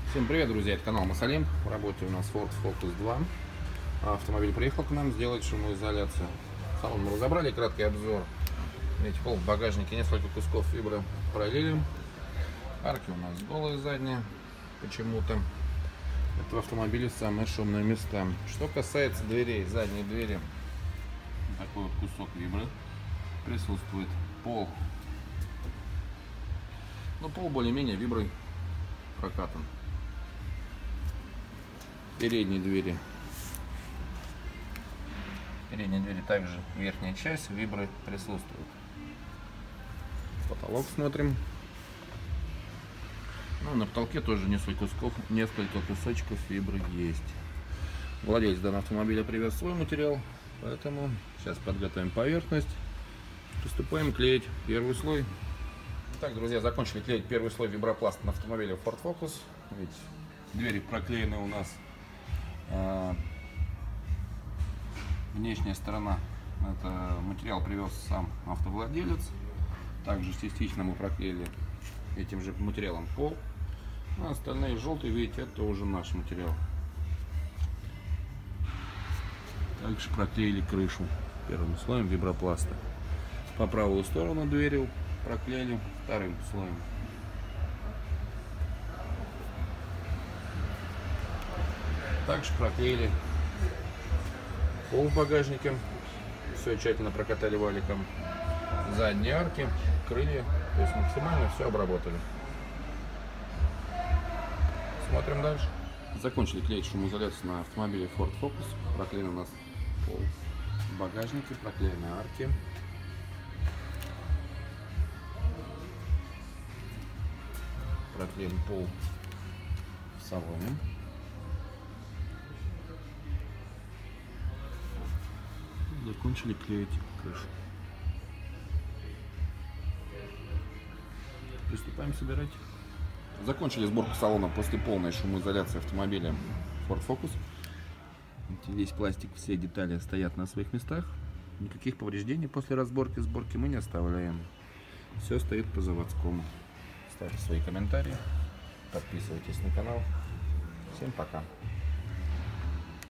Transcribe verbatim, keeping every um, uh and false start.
Всем привет, друзья, это канал Масалим. В работе у нас Ford Focus два. Автомобиль приехал к нам сделать шумоизоляцию. Салон мы разобрали, краткий обзор. Видите, пол в багажнике, несколько кусков фибры пролили. Арки у нас голые задние почему-то. Это в автомобиле самые шумные места. Что касается дверей, задней двери, такой вот кусок фибры присутствует. Пол, ну пол более-менее фиброй прокатан. Передние двери. Передние двери также верхняя часть вибры присутствует. Потолок смотрим. Ну, на потолке тоже несколько кусков, несколько кусочков фибры есть. Владелец данного автомобиля привез свой материал, поэтому сейчас подготовим поверхность. Приступаем клеить первый слой. Так, друзья, закончили клеить первый слой вибропласта на автомобиле Ford Focus. Видите, двери проклеены у нас. Внешняя сторона, это материал привез сам автовладелец. Также частично мы проклеили этим же материалом пол. А остальные желтые, видите, это уже наш материал. Также проклеили крышу первым слоем вибропласта. По правую сторону двери проклеили вторым слоем. Также проклеили пол в багажнике, все тщательно прокатали валиком, задние арки, крылья, то есть максимально все обработали. Смотрим дальше. Закончили клеить шумоизоляцию на автомобиле Ford Focus. Проклеен у нас пол в багажнике, проклеены арки. Проклеен пол в салоне. Закончили клеить крышу. Приступаем собирать. Закончили сборку салона после полной шумоизоляции автомобиля Ford Focus. Весь пластик, все детали стоят на своих местах. Никаких повреждений после разборки, сборки мы не оставляем. Все стоит по заводскому. Ставьте свои комментарии, подписывайтесь на канал. Всем пока.